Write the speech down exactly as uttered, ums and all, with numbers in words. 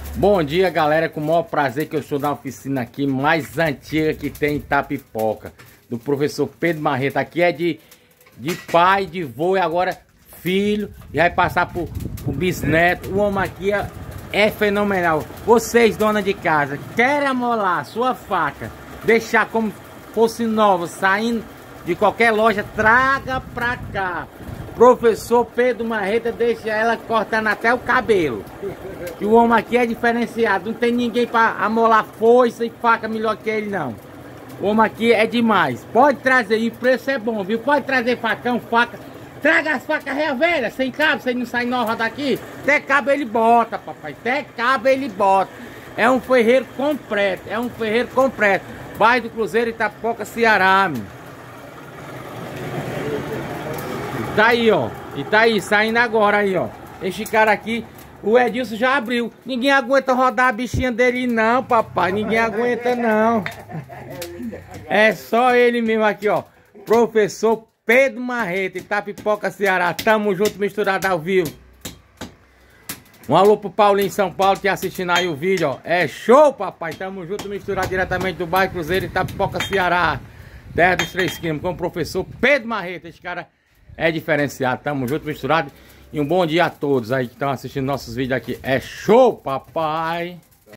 Bom dia, galera, com o maior prazer que eu estou na oficina aqui mais antiga que tem em Itapipoca, do professor Pedro Marreta. Aqui é de, de pai, de vô e agora filho, e vai passar por, por bisneto. O homem aqui é, é fenomenal. Vocês, dona de casa, querem amolar sua faca, deixar como fosse nova, saindo de qualquer loja, traga pra cá. Professor Pedro Marreta deixa ela cortando até o cabelo. E o homem aqui é diferenciado. Não tem ninguém para amolar foice e faca melhor que ele, não. O homem aqui é demais. Pode trazer aí, o preço é bom, viu? Pode trazer facão, faca. Traga as facas real velhas, sem cabo, sem não sair nova daqui. Até cabo ele bota, papai. Até cabo ele bota. É um ferreiro completo. É um ferreiro completo. Bairro do Cruzeiro, Itapipoca, Ceará, meu. Tá aí, ó. E tá aí, saindo agora aí, ó. Este cara aqui, o Edilson já abriu. Ninguém aguenta rodar a bichinha dele não, papai. Ninguém aguenta não. É só ele mesmo aqui, ó. Professor Pedro Marreta, Itapipoca, Ceará. Tamo junto, misturado ao vivo. Um alô pro Paulinho em São Paulo, que assistindo aí o vídeo, ó. É show, papai. Tamo junto, misturado diretamente do bairro Cruzeiro, Itapipoca, Ceará. Terra dos Três Quilos, com o professor Pedro Marreta. Esse cara é diferenciado, tamo junto, misturado. E um bom dia a todos aí que estão assistindo nossos vídeos aqui. É show, papai!